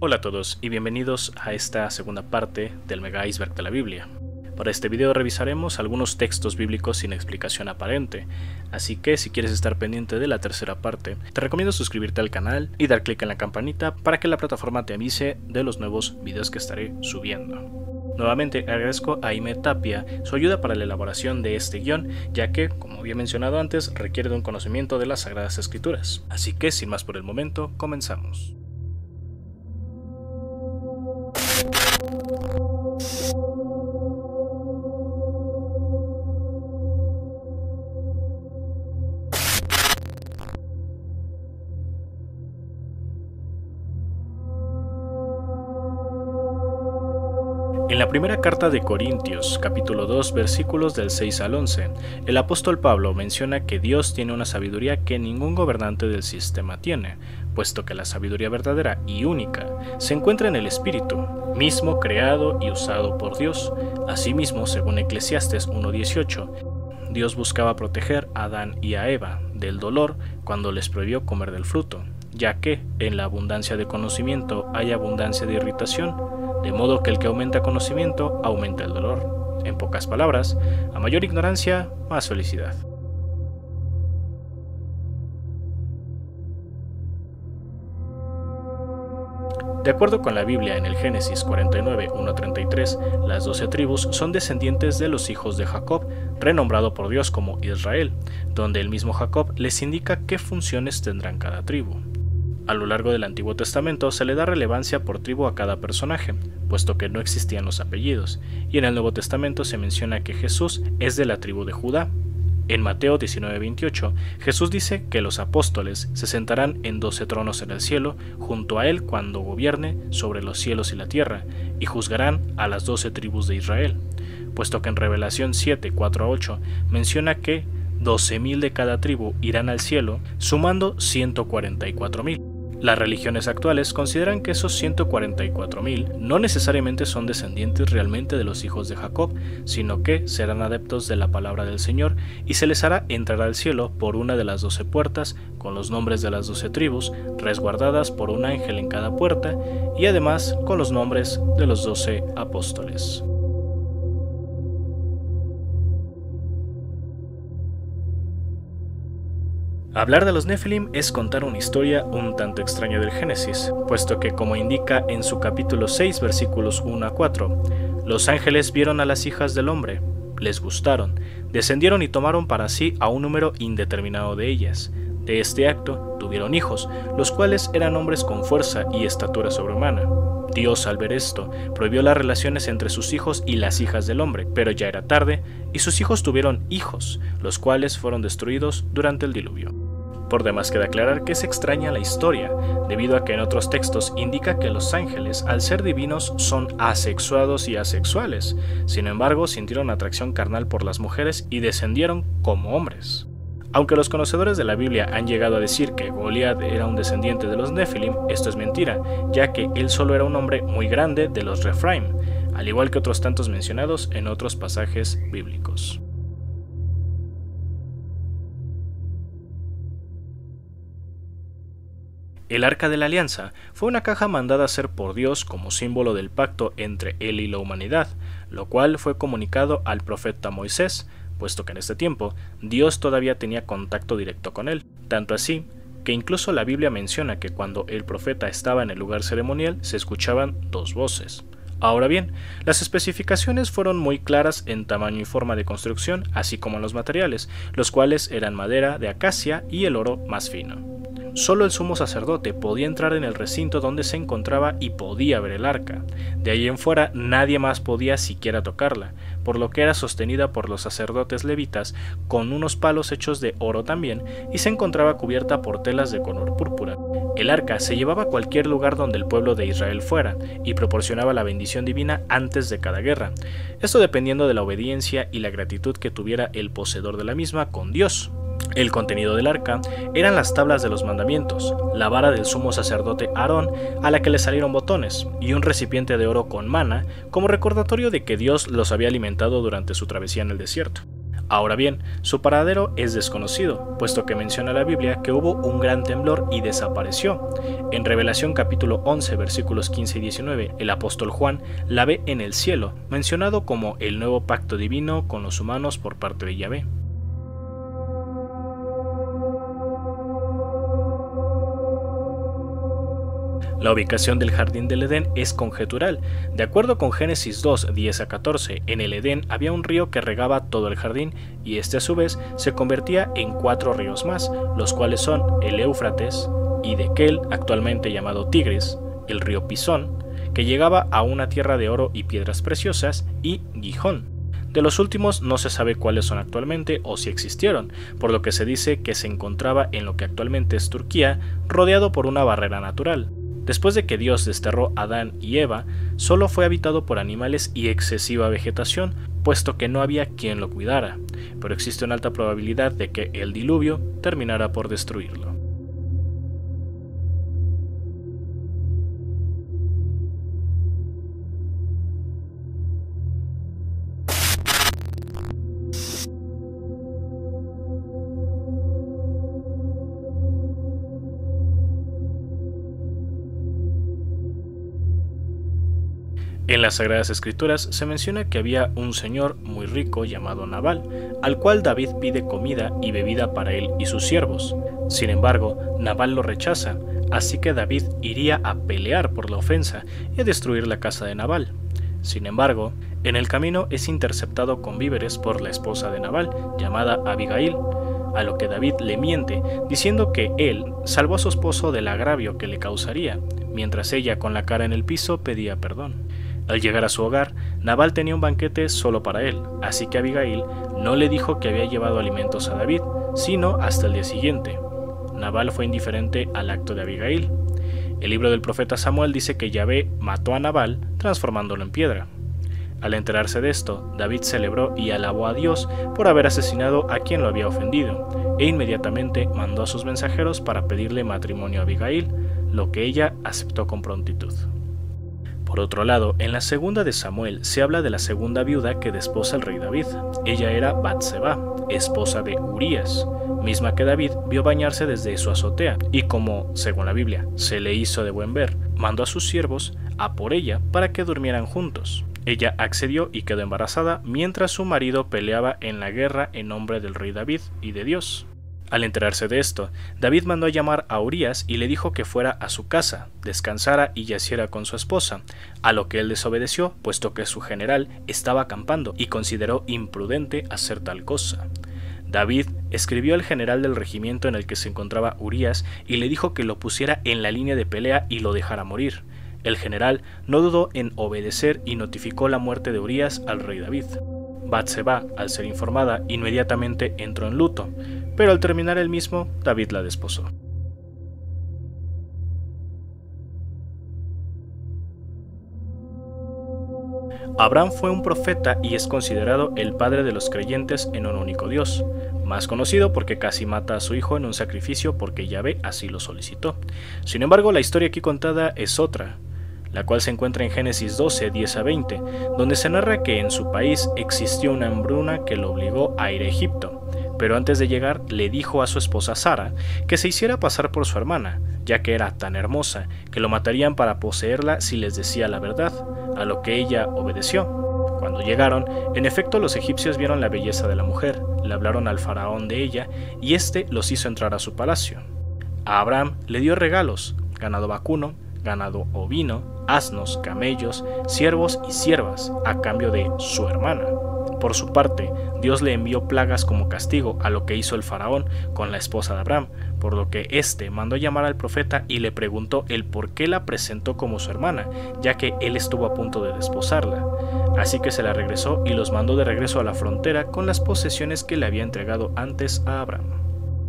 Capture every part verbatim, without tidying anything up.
Hola a todos y bienvenidos a esta segunda parte del Mega Iceberg de la Biblia. Para este video revisaremos algunos textos bíblicos sin explicación aparente, así que si quieres estar pendiente de la tercera parte, te recomiendo suscribirte al canal y dar clic en la campanita para que la plataforma te avise de los nuevos videos que estaré subiendo. Nuevamente agradezco a Aime Tapia su ayuda para la elaboración de este guión, ya que, como había mencionado antes, requiere de un conocimiento de las Sagradas Escrituras. Así que, sin más por el momento, comenzamos. En la primera carta de Corintios, capítulo dos, versículos del seis al once, el apóstol Pablo menciona que Dios tiene una sabiduría que ningún gobernante del sistema tiene, puesto que la sabiduría verdadera y única se encuentra en el Espíritu, mismo creado y usado por Dios. Asimismo, según Eclesiastes uno dieciocho, Dios buscaba proteger a Adán y a Eva del dolor cuando les prohibió comer del fruto, ya que en la abundancia de conocimiento hay abundancia de irritación, de modo que el que aumenta conocimiento aumenta el dolor. En pocas palabras, a mayor ignorancia, más felicidad. De acuerdo con la Biblia, en el Génesis cuarenta y nueve, uno a treinta y tres, las doce tribus son descendientes de los hijos de Jacob, renombrado por Dios como Israel, donde el mismo Jacob les indica qué funciones tendrán cada tribu. A lo largo del Antiguo Testamento se le da relevancia por tribu a cada personaje, puesto que no existían los apellidos, y en el Nuevo Testamento se menciona que Jesús es de la tribu de Judá. En Mateo diecinueve veintiocho, Jesús dice que los apóstoles se sentarán en doce tronos en el cielo junto a él cuando gobierne sobre los cielos y la tierra, y juzgarán a las doce tribus de Israel, puesto que en Revelación siete, cuatro a ocho menciona que doce mil de cada tribu irán al cielo, sumando ciento cuarenta y cuatro mil. Las religiones actuales consideran que esos ciento cuarenta y cuatro mil no necesariamente son descendientes realmente de los hijos de Jacob, sino que serán adeptos de la palabra del Señor y se les hará entrar al cielo por una de las doce puertas, con los nombres de las doce tribus, resguardadas por un ángel en cada puerta, y además con los nombres de los doce apóstoles. Hablar de los Nefilim es contar una historia un tanto extraña del Génesis, puesto que, como indica en su capítulo seis, versículos uno a cuatro, los ángeles vieron a las hijas del hombre, les gustaron, descendieron y tomaron para sí a un número indeterminado de ellas. De este acto tuvieron hijos, los cuales eran hombres con fuerza y estatura sobrehumana. Dios, al ver esto, prohibió las relaciones entre sus hijos y las hijas del hombre, pero ya era tarde, y sus hijos tuvieron hijos, los cuales fueron destruidos durante el diluvio. Por demás queda aclarar que es extraña la historia, debido a que en otros textos indica que los ángeles, al ser divinos, son asexuados y asexuales. Sin embargo, sintieron atracción carnal por las mujeres y descendieron como hombres. Aunque los conocedores de la Biblia han llegado a decir que Goliat era un descendiente de los Nefilim, esto es mentira, ya que él solo era un hombre muy grande de los Rephaim, al igual que otros tantos mencionados en otros pasajes bíblicos. El Arca de la Alianza fue una caja mandada a hacer por Dios como símbolo del pacto entre él y la humanidad, lo cual fue comunicado al profeta Moisés, puesto que en este tiempo Dios todavía tenía contacto directo con él, tanto así que incluso la Biblia menciona que cuando el profeta estaba en el lugar ceremonial se escuchaban dos voces. Ahora bien, las especificaciones fueron muy claras en tamaño y forma de construcción, así como en los materiales, los cuales eran madera de acacia y el oro más fino. Solo el sumo sacerdote podía entrar en el recinto donde se encontraba y podía ver el arca. De ahí en fuera nadie más podía siquiera tocarla, por lo que era sostenida por los sacerdotes levitas con unos palos hechos de oro también, y se encontraba cubierta por telas de color púrpura. El arca se llevaba a cualquier lugar donde el pueblo de Israel fuera, y proporcionaba la bendición divina antes de cada guerra, esto dependiendo de la obediencia y la gratitud que tuviera el poseedor de la misma con Dios. El contenido del arca eran las tablas de los mandamientos, la vara del sumo sacerdote Aarón a la que le salieron botones, y un recipiente de oro con maná como recordatorio de que Dios los había alimentado durante su travesía en el desierto. Ahora bien, su paradero es desconocido, puesto que menciona la Biblia que hubo un gran temblor y desapareció. En Revelación capítulo once versículos quince y diecinueve, el apóstol Juan la ve en el cielo, mencionado como el nuevo pacto divino con los humanos por parte de Yahvé. La ubicación del jardín del Edén es conjetural. De acuerdo con Génesis dos, diez a catorce, en el Edén había un río que regaba todo el jardín, y este a su vez se convertía en cuatro ríos más, los cuales son el Éufrates, Hiddekel, actualmente llamado Tigris, el río Pisón, que llegaba a una tierra de oro y piedras preciosas, y Gijón. De los últimos no se sabe cuáles son actualmente o si existieron, por lo que se dice que se encontraba en lo que actualmente es Turquía, rodeado por una barrera natural. Después de que Dios desterró a Adán y Eva, solo fue habitado por animales y excesiva vegetación, puesto que no había quien lo cuidara, pero existe una alta probabilidad de que el diluvio terminara por destruirlo. En las Sagradas Escrituras se menciona que había un señor muy rico llamado Nabal, al cual David pide comida y bebida para él y sus siervos. Sin embargo, Nabal lo rechaza, así que David iría a pelear por la ofensa y a destruir la casa de Nabal. Sin embargo, en el camino es interceptado con víveres por la esposa de Nabal, llamada Abigail, a lo que David le miente, diciendo que él salvó a su esposo del agravio que le causaría, mientras ella con la cara en el piso pedía perdón. Al llegar a su hogar, Nabal tenía un banquete solo para él, así que Abigail no le dijo que había llevado alimentos a David, sino hasta el día siguiente. Nabal fue indiferente al acto de Abigail. El libro del profeta Samuel dice que Yahvé mató a Nabal transformándolo en piedra. Al enterarse de esto, David celebró y alabó a Dios por haber asesinado a quien lo había ofendido, e inmediatamente mandó a sus mensajeros para pedirle matrimonio a Abigail, lo que ella aceptó con prontitud. Por otro lado, en la segunda de Samuel se habla de la segunda viuda que desposa el rey David. Ella era Batseba, esposa de Urías, misma que David vio bañarse desde su azotea, y como, según la Biblia, se le hizo de buen ver, mandó a sus siervos a por ella para que durmieran juntos. Ella accedió y quedó embarazada mientras su marido peleaba en la guerra en nombre del rey David y de Dios. Al enterarse de esto, David mandó a llamar a Urías y le dijo que fuera a su casa, descansara y yaciera con su esposa, a lo que él desobedeció, puesto que su general estaba acampando y consideró imprudente hacer tal cosa. David escribió al general del regimiento en el que se encontraba Urías y le dijo que lo pusiera en la línea de pelea y lo dejara morir. El general no dudó en obedecer y notificó la muerte de Urías al rey David. Batseba, al ser informada, inmediatamente entró en luto, pero al terminar el mismo, David la desposó. Abraham fue un profeta y es considerado el padre de los creyentes en un único Dios, más conocido porque casi mata a su hijo en un sacrificio porque Yahvé así lo solicitó. Sin embargo, la historia aquí contada es otra, la cual se encuentra en Génesis doce, diez a veinte, donde se narra que en su país existió una hambruna que lo obligó a ir a Egipto, pero antes de llegar le dijo a su esposa Sara que se hiciera pasar por su hermana, ya que era tan hermosa que lo matarían para poseerla si les decía la verdad, a lo que ella obedeció. Cuando llegaron, en efecto los egipcios vieron la belleza de la mujer, le hablaron al faraón de ella y éste los hizo entrar a su palacio. A Abraham le dio regalos, ganado vacuno, ganado ovino, asnos, camellos, siervos y siervas, a cambio de su hermana. Por su parte, Dios le envió plagas como castigo a lo que hizo el faraón con la esposa de Abraham, por lo que éste mandó llamar al profeta y le preguntó el por qué la presentó como su hermana, ya que él estuvo a punto de desposarla. Así que se la regresó y los mandó de regreso a la frontera con las posesiones que le había entregado antes a Abraham.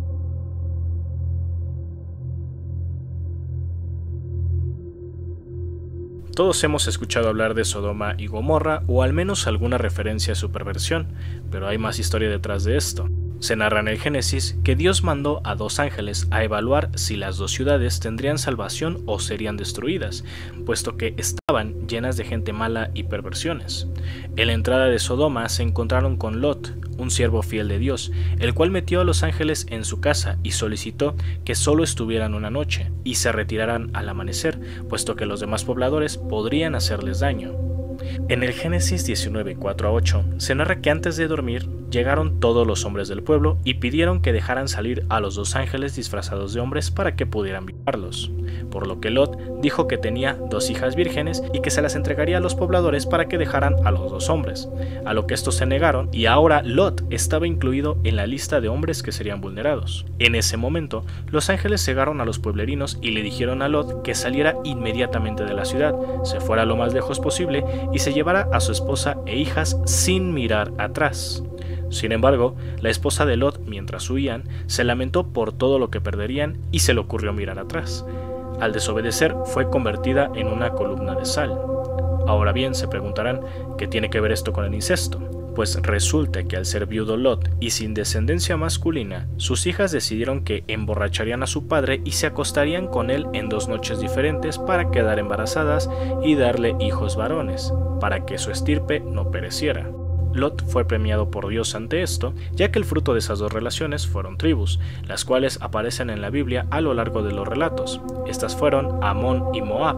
Todos hemos escuchado hablar de Sodoma y Gomorra o al menos alguna referencia a su perversión, pero hay más historia detrás de esto. Se narra en el Génesis que Dios mandó a dos ángeles a evaluar si las dos ciudades tendrían salvación o serían destruidas, puesto que estaban llenas de gente mala y perversiones. En la entrada de Sodoma se encontraron con Lot, un siervo fiel de Dios, el cual metió a los ángeles en su casa y solicitó que solo estuvieran una noche y se retiraran al amanecer, puesto que los demás pobladores podrían hacerles daño. En el Génesis diecinueve, cuatro a ocho, se narra que antes de dormir llegaron todos los hombres del pueblo y pidieron que dejaran salir a los dos ángeles disfrazados de hombres para que pudieran violarlos, por lo que Lot dijo que tenía dos hijas vírgenes y que se las entregaría a los pobladores para que dejaran a los dos hombres, a lo que estos se negaron y ahora Lot estaba incluido en la lista de hombres que serían vulnerados. En ese momento, los ángeles cegaron a los pueblerinos y le dijeron a Lot que saliera inmediatamente de la ciudad, se fuera lo más lejos posible y se llevara a su esposa e hijas sin mirar atrás. Sin embargo, la esposa de Lot, mientras huían, se lamentó por todo lo que perderían y se le ocurrió mirar atrás. Al desobedecer, fue convertida en una columna de sal. Ahora bien, se preguntarán, ¿qué tiene que ver esto con el incesto? Pues resulta que al ser viudo Lot y sin descendencia masculina, sus hijas decidieron que emborracharían a su padre y se acostarían con él en dos noches diferentes para quedar embarazadas y darle hijos varones, para que su estirpe no pereciera. Lot fue premiado por Dios ante esto, ya que el fruto de esas dos relaciones fueron tribus, las cuales aparecen en la Biblia a lo largo de los relatos. Estas fueron Amón y Moab.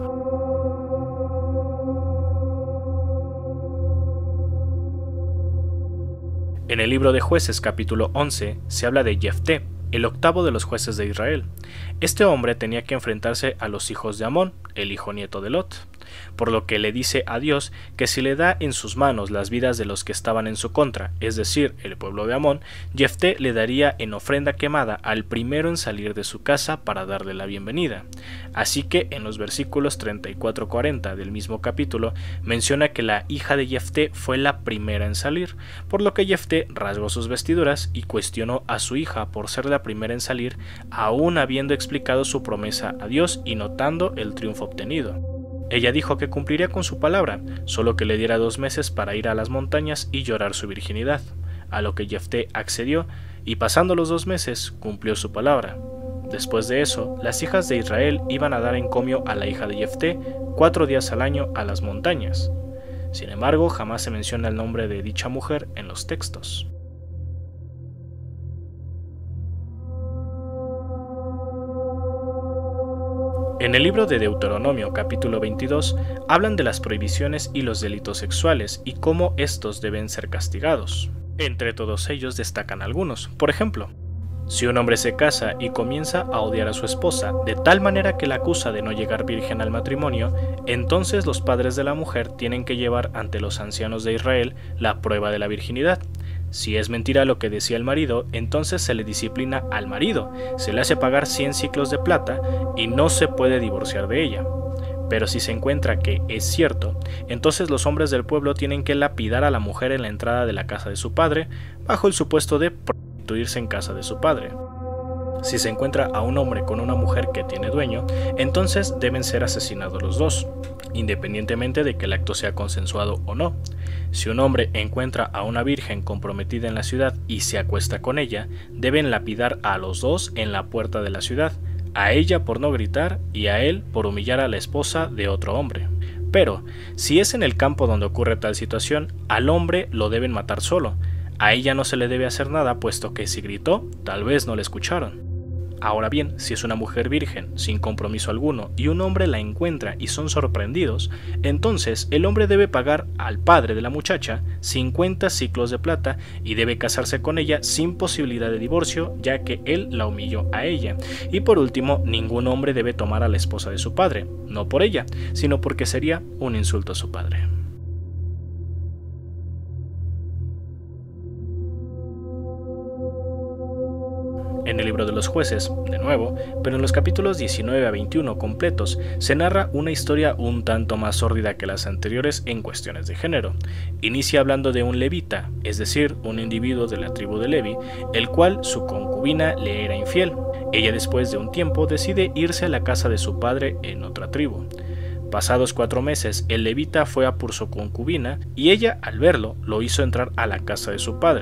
En el libro de Jueces capítulo once se habla de Jefté, el octavo de los jueces de Israel. Este hombre tenía que enfrentarse a los hijos de Amón, el hijo nieto de Lot, por lo que le dice a Dios que si le da en sus manos las vidas de los que estaban en su contra, es decir, el pueblo de Amón, Jefté le daría en ofrenda quemada al primero en salir de su casa para darle la bienvenida. Así que en los versículos treinta y cuatro a cuarenta del mismo capítulo menciona que la hija de Jefté fue la primera en salir, por lo que Jefté rasgó sus vestiduras y cuestionó a su hija por ser la primera en salir, aún habiendo explicado su promesa a Dios y notando el triunfo obtenido. Ella dijo que cumpliría con su palabra, solo que le diera dos meses para ir a las montañas y llorar su virginidad, a lo que Jefté accedió, y pasando los dos meses cumplió su palabra. Después de eso, las hijas de Israel iban a dar encomio a la hija de Jefté cuatro días al año a las montañas. Sin embargo, jamás se menciona el nombre de dicha mujer en los textos. En el libro de Deuteronomio capítulo veintidós hablan de las prohibiciones y los delitos sexuales y cómo estos deben ser castigados. Entre todos ellos destacan algunos. Por ejemplo, si un hombre se casa y comienza a odiar a su esposa de tal manera que la acusa de no llegar virgen al matrimonio, entonces los padres de la mujer tienen que llevar ante los ancianos de Israel la prueba de la virginidad. Si es mentira lo que decía el marido, entonces se le disciplina al marido, se le hace pagar cien siclos de plata y no se puede divorciar de ella. Pero si se encuentra que es cierto, entonces los hombres del pueblo tienen que lapidar a la mujer en la entrada de la casa de su padre, bajo el supuesto de prostituirse en casa de su padre. Si se encuentra a un hombre con una mujer que tiene dueño, entonces deben ser asesinados los dos, independientemente de que el acto sea consensuado o no. Si un hombre encuentra a una virgen comprometida en la ciudad y se acuesta con ella, deben lapidar a los dos en la puerta de la ciudad, a ella por no gritar y a él por humillar a la esposa de otro hombre. Pero, si es en el campo donde ocurre tal situación, al hombre lo deben matar solo. A ella no se le debe hacer nada, puesto que si gritó, tal vez no le escucharon. Ahora bien, si es una mujer virgen, sin compromiso alguno, y un hombre la encuentra y son sorprendidos, entonces el hombre debe pagar al padre de la muchacha cincuenta siclos de plata y debe casarse con ella sin posibilidad de divorcio, ya que él la humilló a ella. Y por último, ningún hombre debe tomar a la esposa de su padre, no por ella, sino porque sería un insulto a su padre. En el libro de los jueces, de nuevo, pero en los capítulos diecinueve a veintiuno completos, se narra una historia un tanto más sórdida que las anteriores en cuestiones de género. Inicia hablando de un levita, es decir, un individuo de la tribu de Levi, el cual su concubina le era infiel. Ella después de un tiempo decide irse a la casa de su padre en otra tribu. Pasados cuatro meses, el levita fue a por su concubina y ella, al verlo, lo hizo entrar a la casa de su padre.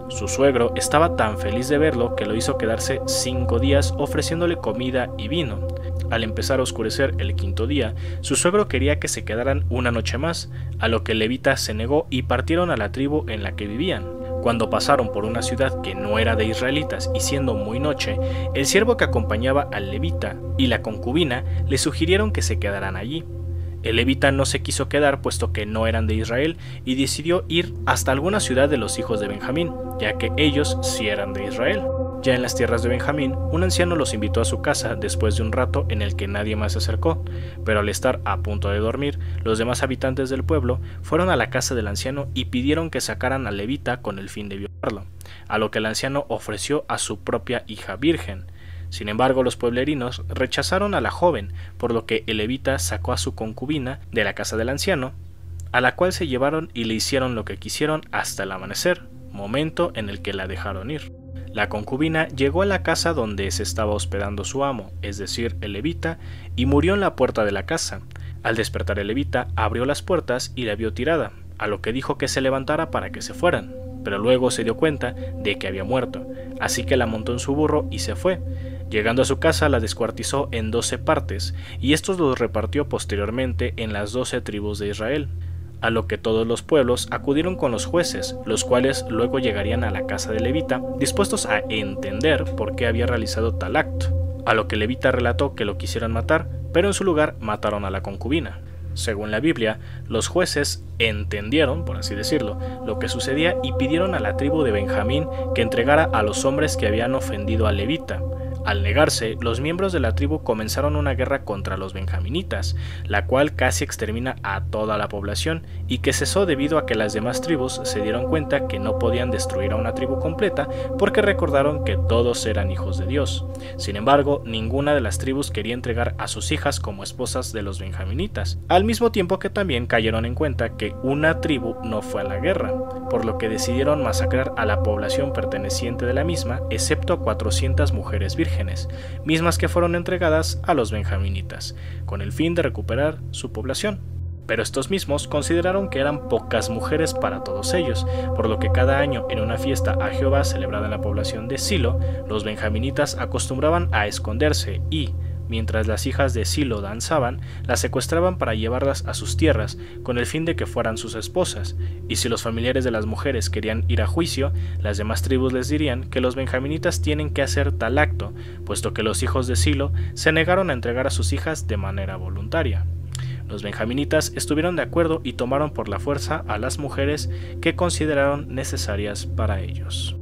Su suegro estaba tan feliz de verlo que lo hizo quedarse cinco días ofreciéndole comida y vino. Al empezar a oscurecer el quinto día, su suegro quería que se quedaran una noche más, a lo que el levita se negó y partieron a la tribu en la que vivían. Cuando pasaron por una ciudad que no era de israelitas y siendo muy noche, el siervo que acompañaba al levita y la concubina le sugirieron que se quedaran allí. El levita no se quiso quedar puesto que no eran de Israel y decidió ir hasta alguna ciudad de los hijos de Benjamín, ya que ellos sí eran de Israel. Ya en las tierras de Benjamín, un anciano los invitó a su casa después de un rato en el que nadie más se acercó, pero al estar a punto de dormir, los demás habitantes del pueblo fueron a la casa del anciano y pidieron que sacaran al levita con el fin de violarlo, a lo que el anciano ofreció a su propia hija virgen. Sin embargo, los pueblerinos rechazaron a la joven, por lo que el levita sacó a su concubina de la casa del anciano, a la cual se llevaron y le hicieron lo que quisieron hasta el amanecer, momento en el que la dejaron ir. La concubina llegó a la casa donde se estaba hospedando su amo, es decir, el levita, y murió en la puerta de la casa. Al despertar el levita, abrió las puertas y la vio tirada, a lo que dijo que se levantara para que se fueran, pero luego se dio cuenta de que había muerto, así que la montó en su burro y se fue. Llegando a su casa la descuartizó en doce partes, y estos los repartió posteriormente en las doce tribus de Israel. A lo que todos los pueblos acudieron con los jueces, los cuales luego llegarían a la casa de Levita, dispuestos a entender por qué había realizado tal acto. A lo que Levita relató que lo quisieran matar, pero en su lugar mataron a la concubina. Según la Biblia, los jueces entendieron, por así decirlo, lo que sucedía y pidieron a la tribu de Benjamín que entregara a los hombres que habían ofendido a Levita. Al negarse, los miembros de la tribu comenzaron una guerra contra los benjaminitas, la cual casi extermina a toda la población y que cesó debido a que las demás tribus se dieron cuenta que no podían destruir a una tribu completa porque recordaron que todos eran hijos de Dios. Sin embargo, ninguna de las tribus quería entregar a sus hijas como esposas de los benjaminitas, al mismo tiempo que también cayeron en cuenta que una tribu no fue a la guerra, por lo que decidieron masacrar a la población perteneciente de la misma, excepto a cuatrocientas mujeres vírgenes, mismas que fueron entregadas a los benjaminitas, con el fin de recuperar su población. Pero estos mismos consideraron que eran pocas mujeres para todos ellos, por lo que cada año en una fiesta a Jehová celebrada en la población de Silo, los benjaminitas acostumbraban a esconderse y, mientras las hijas de Silo danzaban, las secuestraban para llevarlas a sus tierras con el fin de que fueran sus esposas, y si los familiares de las mujeres querían ir a juicio, las demás tribus les dirían que los benjaminitas tienen que hacer tal acto, puesto que los hijos de Silo se negaron a entregar a sus hijas de manera voluntaria. Los benjaminitas estuvieron de acuerdo y tomaron por la fuerza a las mujeres que consideraron necesarias para ellos.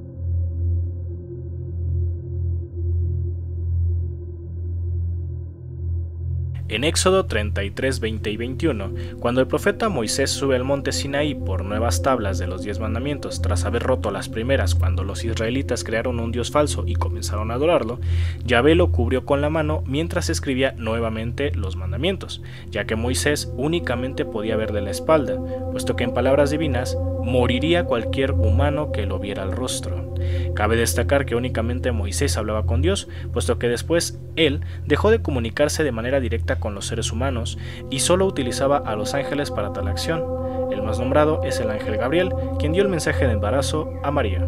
En Éxodo treinta y tres, veinte y veintiuno, cuando el profeta Moisés sube al monte Sinaí por nuevas tablas de los diez mandamientos tras haber roto las primeras cuando los israelitas crearon un dios falso y comenzaron a adorarlo, Yahvé lo cubrió con la mano mientras escribía nuevamente los mandamientos, ya que Moisés únicamente podía ver de la espalda, puesto que en palabras divinas moriría cualquier humano que lo viera al rostro. Cabe destacar que únicamente Moisés hablaba con Dios, puesto que después él dejó de comunicarse de manera directa con los seres humanos y solo utilizaba a los ángeles para tal acción. El más nombrado es el ángel Gabriel, quien dio el mensaje de embarazo a María.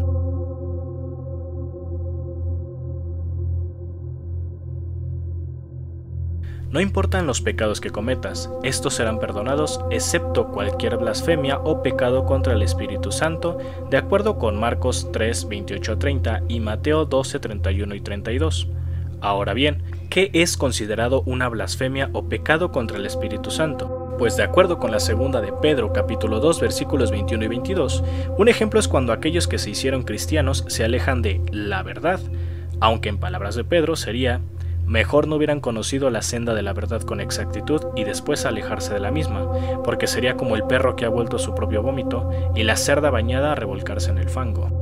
No importan los pecados que cometas, estos serán perdonados, excepto cualquier blasfemia o pecado contra el Espíritu Santo, de acuerdo con Marcos tres, veintiocho a treinta y Mateo doce, treinta y uno y treinta y dos. Ahora bien, ¿qué es considerado una blasfemia o pecado contra el Espíritu Santo? Pues de acuerdo con la segunda de Pedro capítulo dos versículos veintiuno y veintidós, un ejemplo es cuando aquellos que se hicieron cristianos se alejan de la verdad, aunque en palabras de Pedro sería: mejor no hubieran conocido la senda de la verdad con exactitud y después alejarse de la misma, porque sería como el perro que ha vuelto a su propio vómito y la cerda bañada a revolcarse en el fango.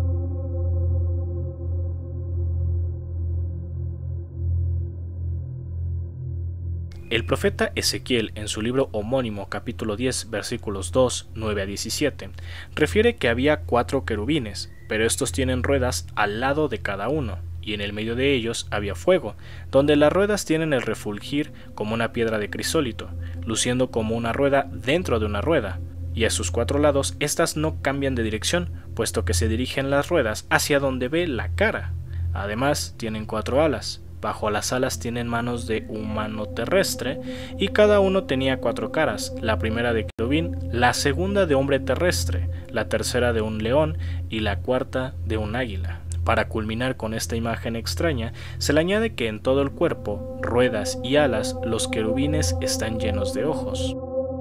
El profeta Ezequiel, en su libro homónimo capítulo diez versículos dos, nueve a diecisiete, refiere que había cuatro querubines, pero estos tienen ruedas al lado de cada uno, y en el medio de ellos había fuego, donde las ruedas tienen el refulgir como una piedra de crisólito, luciendo como una rueda dentro de una rueda, y a sus cuatro lados éstas no cambian de dirección, puesto que se dirigen las ruedas hacia donde ve la cara. Además, tienen cuatro alas. Bajo las alas tienen manos de humano terrestre y cada uno tenía cuatro caras, la primera de querubín, la segunda de hombre terrestre, la tercera de un león y la cuarta de un águila. Para culminar con esta imagen extraña, se le añade que en todo el cuerpo, ruedas y alas, los querubines están llenos de ojos.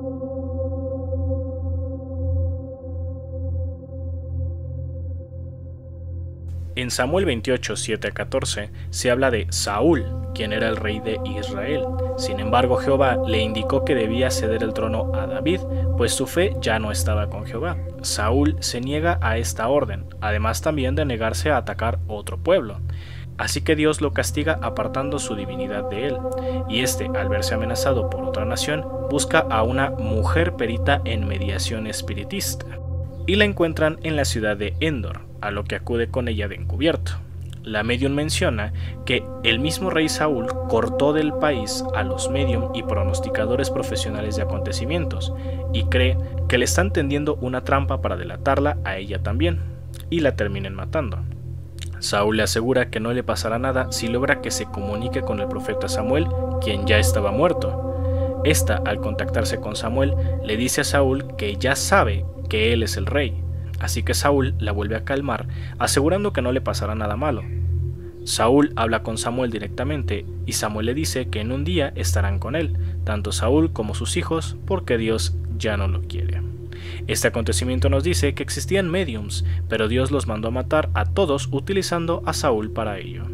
En Samuel veintiocho, siete a catorce, se habla de Saúl, quien era el rey de Israel. Sin embargo, Jehová le indicó que debía ceder el trono a David, pues su fe ya no estaba con Jehová. Saúl se niega a esta orden, además también de negarse a atacar otro pueblo. Así que Dios lo castiga apartando su divinidad de él, y este, al verse amenazado por otra nación, busca a una mujer perita en mediación espiritista, y la encuentran en la ciudad de Endor, a lo que acude con ella de encubierto. La medium menciona que el mismo rey Saúl cortó del país a los medium y pronosticadores profesionales de acontecimientos, y cree que le están tendiendo una trampa para delatarla a ella también, y la terminen matando. Saúl le asegura que no le pasará nada si logra que se comunique con el profeta Samuel, quien ya estaba muerto. Esta, al contactarse con Samuel, le dice a Saúl que ya sabe que él es el rey. Así que Saúl la vuelve a calmar, asegurando que no le pasará nada malo. Saúl habla con Samuel directamente, y Samuel le dice que en un día estarán con él, tanto Saúl como sus hijos, porque Dios ya no lo quiere. Este acontecimiento nos dice que existían mediums, pero Dios los mandó a matar a todos utilizando a Saúl para ello.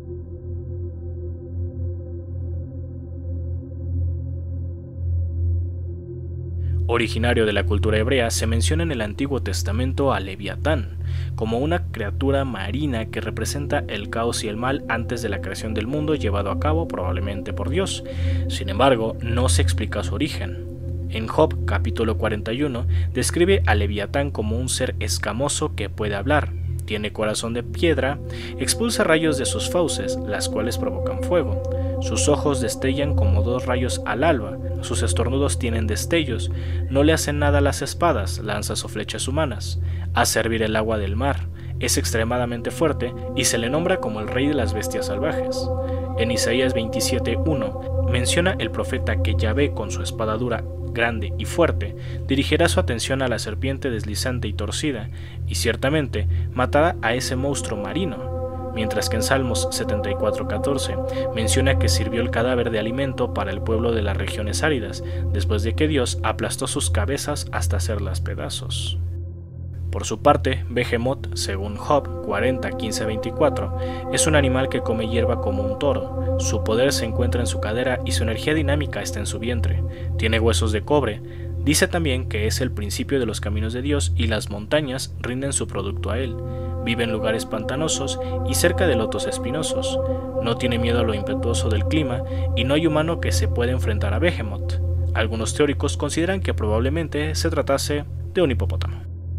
Originario de la cultura hebrea, se menciona en el Antiguo Testamento a Leviatán, como una criatura marina que representa el caos y el mal antes de la creación del mundo llevado a cabo probablemente por Dios. Sin embargo, no se explica su origen. En Job capítulo cuarenta y uno describe a Leviatán como un ser escamoso que puede hablar, tiene corazón de piedra, expulsa rayos de sus fauces, las cuales provocan fuego. Sus ojos destellan como dos rayos al alba, sus estornudos tienen destellos, no le hacen nada las espadas, lanzas o flechas humanas, hace hervir el agua del mar, es extremadamente fuerte y se le nombra como el rey de las bestias salvajes. En Isaías veintisiete uno menciona el profeta que Yahvé con su espada dura, grande y fuerte, dirigirá su atención a la serpiente deslizante y torcida, y ciertamente matará a ese monstruo marino. Mientras que en Salmos setenta y cuatro catorce menciona que sirvió el cadáver de alimento para el pueblo de las regiones áridas, después de que Dios aplastó sus cabezas hasta hacerlas pedazos. Por su parte, Behemoth, según Job cuarenta, quince a veinticuatro, es un animal que come hierba como un toro. Su poder se encuentra en su cadera y su energía dinámica está en su vientre. Tiene huesos de cobre. Dice también que es el principio de los caminos de Dios y las montañas rinden su producto a él. Vive en lugares pantanosos y cerca de lotos espinosos. No tiene miedo a lo impetuoso del clima y no hay humano que se pueda enfrentar a Behemoth. Algunos teóricos consideran que probablemente se tratase de un hipopótamo.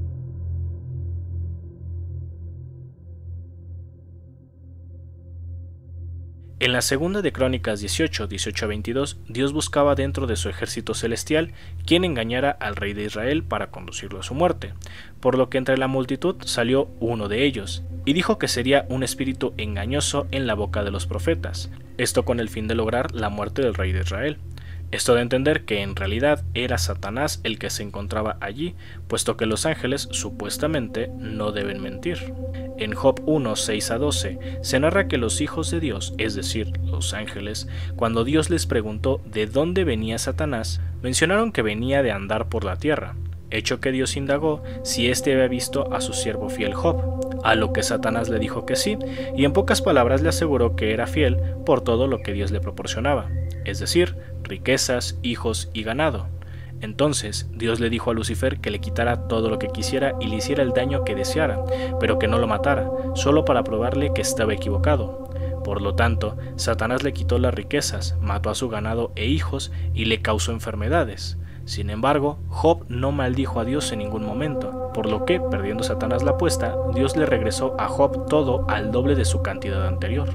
En la segunda de Crónicas dieciocho, dieciocho a veintidós, Dios buscaba dentro de su ejército celestial quien engañara al rey de Israel para conducirlo a su muerte, por lo que entre la multitud salió uno de ellos, y dijo que sería un espíritu engañoso en la boca de los profetas, esto con el fin de lograr la muerte del rey de Israel. Esto de entender que en realidad era Satanás el que se encontraba allí, puesto que los ángeles supuestamente no deben mentir. En Job uno, seis a doce se narra que los hijos de Dios, es decir, los ángeles, cuando Dios les preguntó de dónde venía Satanás, mencionaron que venía de andar por la tierra, hecho que Dios indagó si éste había visto a su siervo fiel Job, a lo que Satanás le dijo que sí, y en pocas palabras le aseguró que era fiel por todo lo que Dios le proporcionaba, es decir, riquezas, hijos y ganado. Entonces Dios le dijo a Lucifer que le quitara todo lo que quisiera y le hiciera el daño que deseara, pero que no lo matara, solo para probarle que estaba equivocado. Por lo tanto, Satanás le quitó las riquezas, mató a su ganado e hijos y le causó enfermedades. Sin embargo, Job no maldijo a Dios en ningún momento, por lo que, perdiendo Satanás la apuesta, Dios le regresó a Job todo al doble de su cantidad anterior.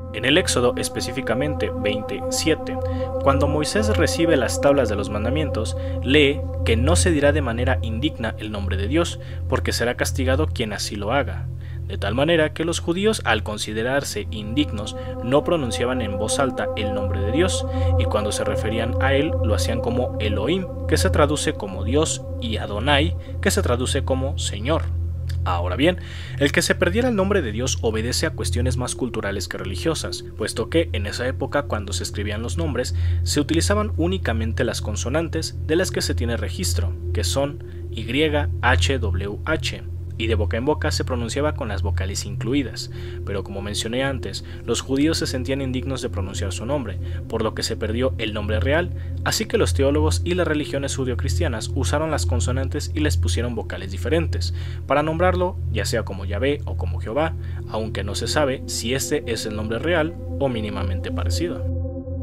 En el Éxodo, específicamente veintisiete, cuando Moisés recibe las tablas de los mandamientos, lee que no se dirá de manera indigna el nombre de Dios, porque será castigado quien así lo haga. De tal manera que los judíos, al considerarse indignos, no pronunciaban en voz alta el nombre de Dios, y cuando se referían a él lo hacían como Elohim, que se traduce como Dios, y Adonai, que se traduce como Señor. Ahora bien, el que se perdiera el nombre de Dios obedece a cuestiones más culturales que religiosas, puesto que en esa época, cuando se escribían los nombres, se utilizaban únicamente las consonantes de las que se tiene registro, que son Y, H, W, H, y de boca en boca se pronunciaba con las vocales incluidas, pero como mencioné antes, los judíos se sentían indignos de pronunciar su nombre, por lo que se perdió el nombre real, así que los teólogos y las religiones judio-cristianas usaron las consonantes y les pusieron vocales diferentes, para nombrarlo ya sea como Yahvé o como Jehová, aunque no se sabe si este es el nombre real o mínimamente parecido.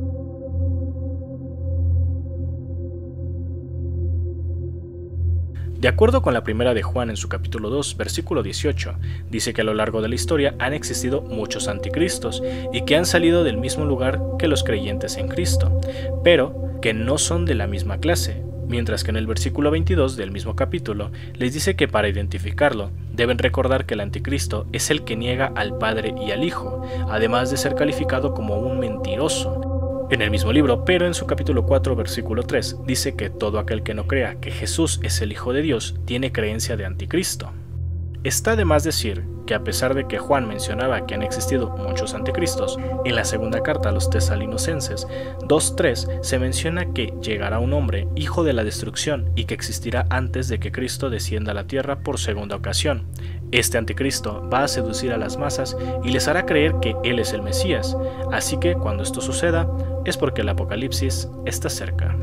De acuerdo con la primera de Juan en su capítulo dos, versículo dieciocho, dice que a lo largo de la historia han existido muchos anticristos y que han salido del mismo lugar que los creyentes en Cristo, pero que no son de la misma clase, mientras que en el versículo veintidós del mismo capítulo les dice que para identificarlo deben recordar que el anticristo es el que niega al Padre y al Hijo, además de ser calificado como un mentiroso. En el mismo libro, pero en su capítulo cuatro, versículo tres, dice que todo aquel que no crea que Jesús es el Hijo de Dios tiene creencia de anticristo. Está de más decir que a pesar de que Juan mencionaba que han existido muchos anticristos, en la segunda carta a los tesalonicenses dos tres se menciona que llegará un hombre, hijo de la destrucción, y que existirá antes de que Cristo descienda a la tierra por segunda ocasión. Este anticristo va a seducir a las masas y les hará creer que él es el Mesías, así que cuando esto suceda es porque el apocalipsis está cerca.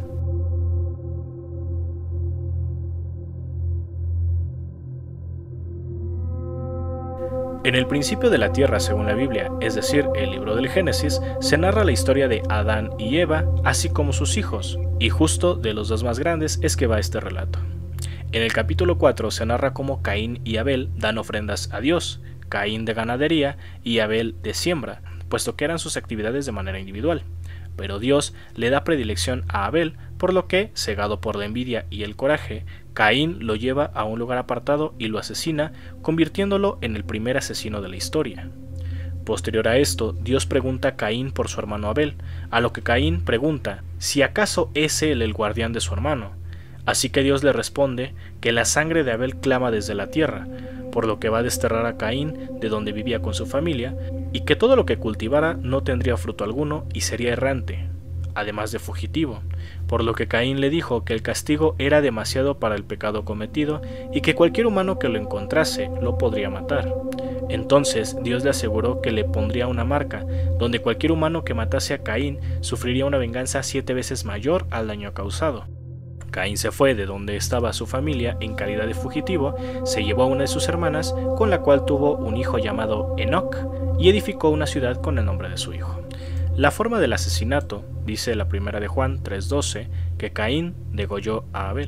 En el principio de la tierra, según la Biblia, es decir, el libro del Génesis, se narra la historia de Adán y Eva, así como sus hijos, y justo de los dos más grandes es que va este relato. En el capítulo cuatro se narra cómo Caín y Abel dan ofrendas a Dios, Caín de ganadería y Abel de siembra, puesto que eran sus actividades de manera individual. Pero Dios le da predilección a Abel, por lo que, cegado por la envidia y el coraje, Caín lo lleva a un lugar apartado y lo asesina, convirtiéndolo en el primer asesino de la historia. Posterior a esto, Dios pregunta a Caín por su hermano Abel, a lo que Caín pregunta si acaso es él el guardián de su hermano. Así que Dios le responde que la sangre de Abel clama desde la tierra, por lo que va a desterrar a Caín de donde vivía con su familia, y que todo lo que cultivara no tendría fruto alguno y sería errante, además de fugitivo, por lo que Caín le dijo que el castigo era demasiado para el pecado cometido y que cualquier humano que lo encontrase lo podría matar. Entonces Dios le aseguró que le pondría una marca, donde cualquier humano que matase a Caín sufriría una venganza siete veces mayor al daño causado. Caín se fue de donde estaba su familia en calidad de fugitivo, se llevó a una de sus hermanas, con la cual tuvo un hijo llamado Enoc, y edificó una ciudad con el nombre de su hijo. La forma del asesinato, dice la primera de Juan tres doce, que Caín degolló a Abel.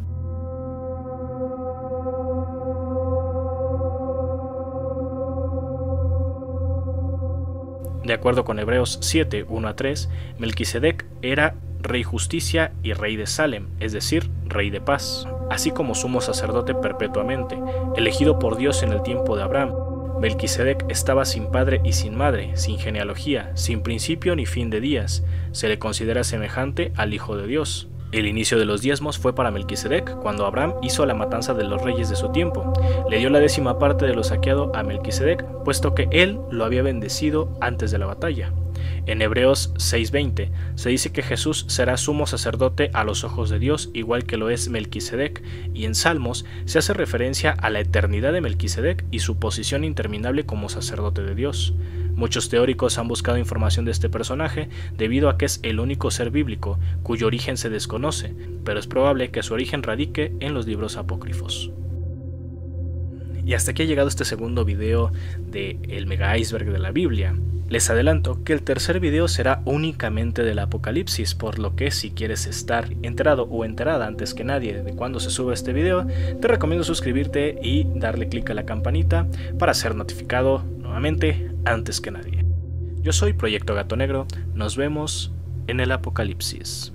De acuerdo con Hebreos siete, uno a tres, Melquisedec era rey justicia y rey de Salem, es decir, rey de paz, así como sumo sacerdote perpetuamente, elegido por Dios en el tiempo de Abraham. Melquisedec estaba sin padre y sin madre, sin genealogía, sin principio ni fin de días. Se le considera semejante al Hijo de Dios. El inicio de los diezmos fue para Melquisedec cuando Abraham hizo la matanza de los reyes de su tiempo. Le dio la décima parte de lo saqueado a Melquisedec, puesto que él lo había bendecido antes de la batalla. En Hebreos seis veinte se dice que Jesús será sumo sacerdote a los ojos de Dios, igual que lo es Melquisedec, y en Salmos se hace referencia a la eternidad de Melquisedec y su posición interminable como sacerdote de Dios. Muchos teóricos han buscado información de este personaje debido a que es el único ser bíblico cuyo origen se desconoce, pero es probable que su origen radique en los libros apócrifos. Y hasta aquí ha llegado este segundo video de El Mega Iceberg de la Biblia. Les adelanto que el tercer video será únicamente del Apocalipsis, por lo que si quieres estar enterado o enterada antes que nadie de cuando se sube este video, te recomiendo suscribirte y darle clic a la campanita para ser notificado nuevamente antes que nadie. Yo soy Proyecto Gato Negro, nos vemos en el Apocalipsis.